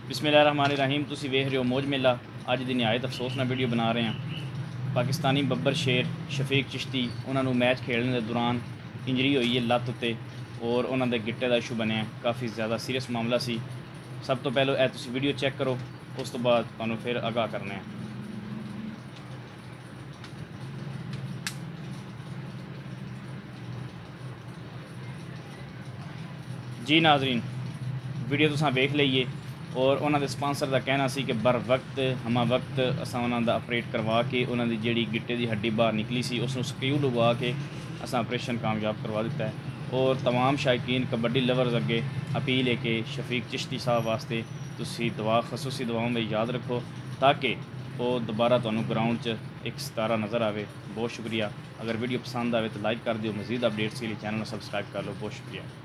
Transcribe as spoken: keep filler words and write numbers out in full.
بسم اللہ الرحمن الرحیم تسی ویکھ رہے ہو موج میلہ۔ اج دی نہایت افسوسناک ویڈیو بنا رہے ہیں۔ پاکستانی ببر شیر شفیق چشتی انہوں نے میچ کھیلنے دے دوران انجری ہوئی ہے لت تے اور انہوں دے گٹے دا ایشو بنیا، کافی زیادہ سیریس معاملہ سی۔ سب تو پہلو اے تسی ویڈیو چیک کرو، اس تو بعد تانوں پھر آگاہ کرنے ہیں۔ جی ناظرین، ویڈیو تساں ویکھ لئیے اور انہوں دے سپانسر دا کہنا سی کہ بر وقت ہما وقت اساں انہوں دا آپریٹ کروا کے انہوں دی جیڑی گٹے دی ہڈی باہر نکلی سی اس نو سکریو لگوا کے اساں آپریشن کامیاب کروا دیتا ہے۔ اور تمام شائقین کبڈی لورز اگے اپیل ہے کہ شفیق چشتی صاحب واسطے تسی دعا خصوصی دعاؤں میں یاد رکھو تاکہ وہ دوبارہ تانوں گراؤنڈ چ ایک ستارہ نظر آوے۔ بہت شکریہ۔ اگر ویڈیو پسند آئے تو لائک کر دیو، مزید اپڈیٹس کے لیے چینل کو سبسکرائب کر لو۔ بہت شکریہ۔